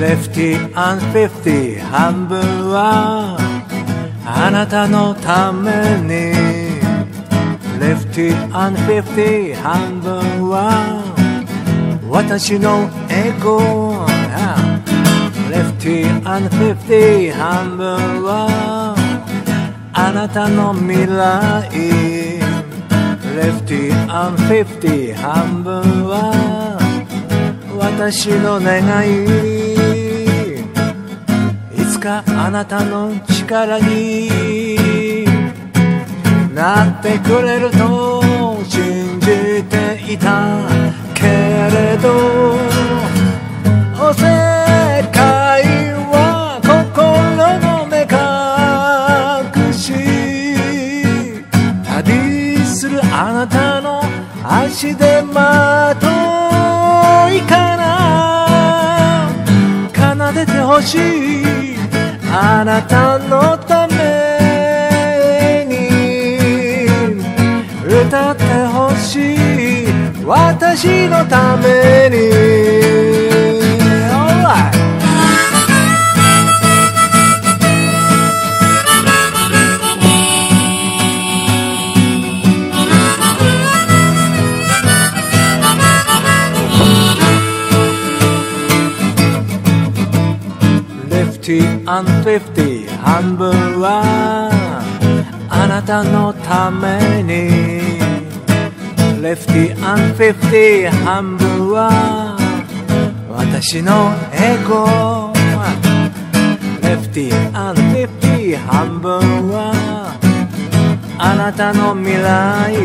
Lefty and Fifty 半分はあなたのために Lefty and Fifty 半分は私のエゴ Lefty and Fifty 半分はあなたの未来 Lefty and Fifty 半分は私の願いいつかあなたの力になってくれると信じていたけれど世界は心の目隠し旅するあなたの足でまといかな奏でてほしいあなたのために歌ってほしい私のために Alright Lefty and Fifty 半分はあなたのために Lefty and Fifty 半分は私のエゴ Lefty and Fifty 半分はあなたの未来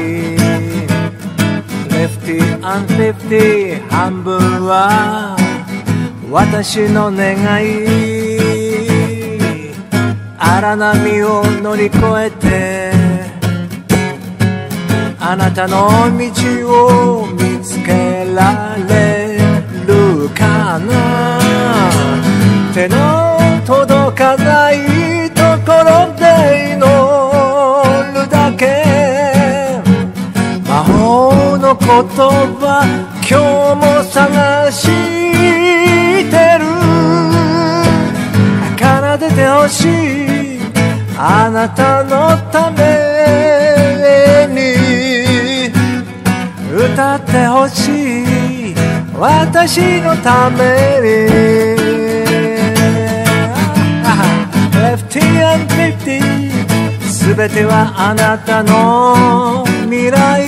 Lefty and Fifty 半分は私の願い荒波を乗り越えてあなたの道を見つけられるかな手の届かないところで祈るだけ魔法の言葉今日も探してる奏でてほしいあなたのために歌ってほしい私のために Lefty and Fifty すべてはあなたの未来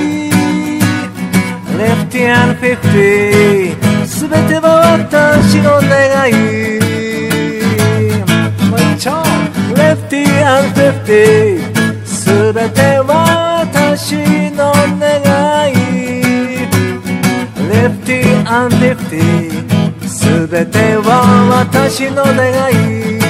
Lefty and Fifty すべては私の願いもう一丁 Lefty and Fifty すべては私の願い Lefty and Fifty すべては私の願い